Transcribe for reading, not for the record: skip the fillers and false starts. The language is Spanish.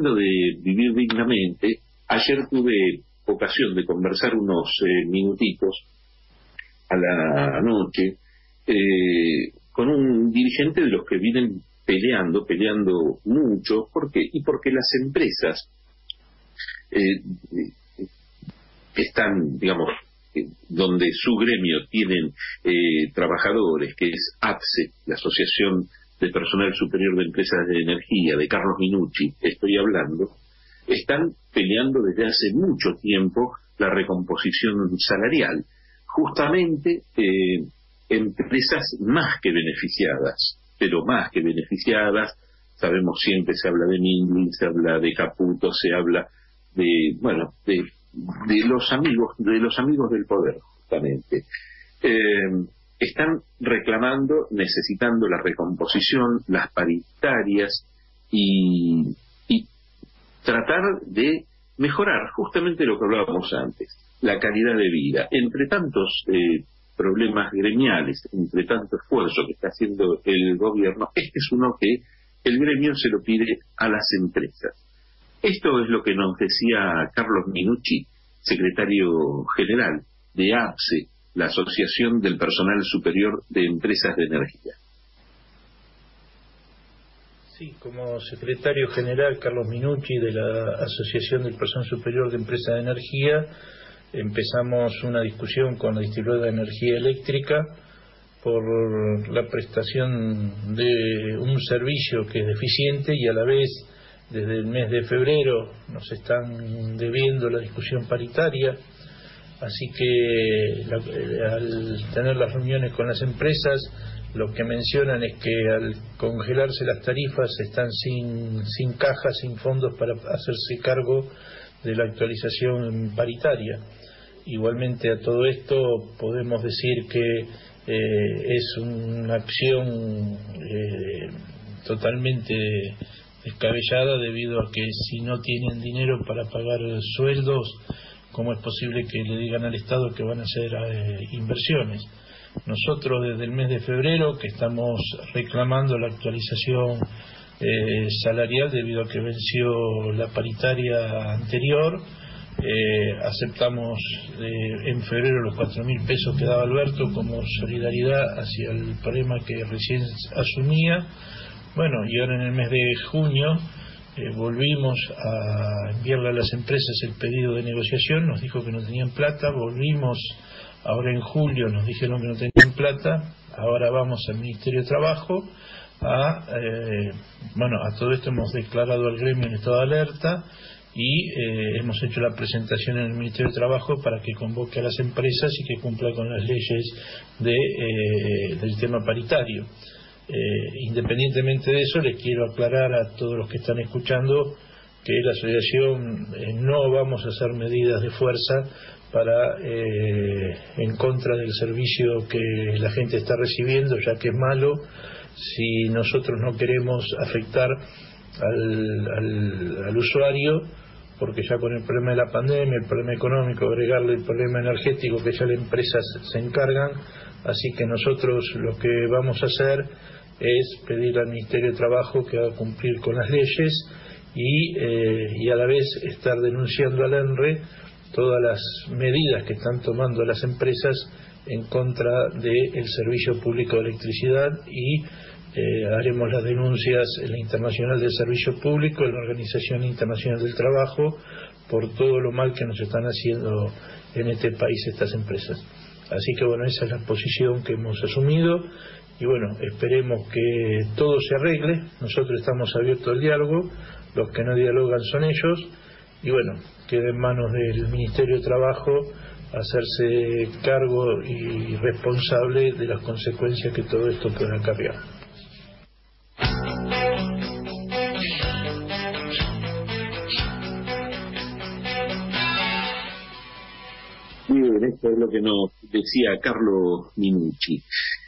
hablando de vivir dignamente, ayer tuve ocasión de conversar unos minutitos a la noche con un dirigente de los que vienen peleando mucho, porque las empresas están, digamos, donde su gremio tienen trabajadores, que es APSE, la Asociación de Personal Superior de Empresas de Energía, de Carlos Minucci, estoy hablando, están peleando desde hace mucho tiempo la recomposición salarial. Justamente empresas más que beneficiadas, pero más que beneficiadas, sabemos, siempre se habla de Mindlin, se habla de Caputo, se habla de los amigos del poder, justamente. Están reclamando, necesitando la recomposición, las paritarias y tratar de mejorar justamente lo que hablábamos antes, la calidad de vida. Entre tantos problemas gremiales, entre tanto esfuerzo que está haciendo el gobierno, este es uno que el gremio se lo pide a las empresas. Esto es lo que nos decía Carlos Minucci, secretario general de APSE, la Asociación del Personal Superior de Empresas de Energía. Sí, como secretario general Carlos Minucci de la Asociación del Personal Superior de Empresas de Energía, empezamos una discusión con la distribuidora de energía eléctrica por la prestación de un servicio que es deficiente, y a la vez desde el mes de febrero nos están debiendo la discusión paritaria. Así que al tener las reuniones con las empresas, lo que mencionan es que al congelarse las tarifas están sin caja, sin fondos para hacerse cargo de la actualización paritaria. Igualmente a todo esto podemos decir que es una acción totalmente descabellada, debido a que si no tienen dinero para pagar sueldos, ¿cómo es posible que le digan al Estado que van a hacer inversiones? Nosotros desde el mes de febrero que estamos reclamando la actualización salarial, debido a que venció la paritaria anterior, aceptamos en febrero los 4.000 pesos que daba Alberto como solidaridad hacia el problema que recién asumía. Bueno, y ahora en el mes de junio volvimos a enviarle a las empresas el pedido de negociación, nos dijo que no tenían plata, volvimos ahora en julio, nos dijeron que no tenían plata, ahora vamos al Ministerio de Trabajo, a todo esto hemos declarado al gremio en estado de alerta y hemos hecho la presentación en el Ministerio de Trabajo para que convoque a las empresas y que cumpla con las leyes del tema paritario. Independientemente de eso, les quiero aclarar a todos los que están escuchando que la asociación no vamos a hacer medidas de fuerza en contra del servicio que la gente está recibiendo, ya que es malo. Si nosotros no queremos afectar al usuario, porque ya con el problema de la pandemia, el problema económico, agregarle el problema energético que ya las empresas se encargan, así que nosotros lo que vamos a hacer es pedir al Ministerio de Trabajo que haga cumplir con las leyes y a la vez estar denunciando al ENRE todas las medidas que están tomando las empresas en contra del servicio público de electricidad, y haremos las denuncias en la Internacional del Servicio Público, en la Organización Internacional del Trabajo, por todo lo mal que nos están haciendo en este país estas empresas. Así que bueno, esa es la posición que hemos asumido y bueno, esperemos que todo se arregle. Nosotros estamos abiertos al diálogo, los que no dialogan son ellos, y bueno, queda en manos del Ministerio de Trabajo hacerse cargo y responsable de las consecuencias que todo esto pueda acarrear. Bien, esto es lo que nos decía Carlos Minucci.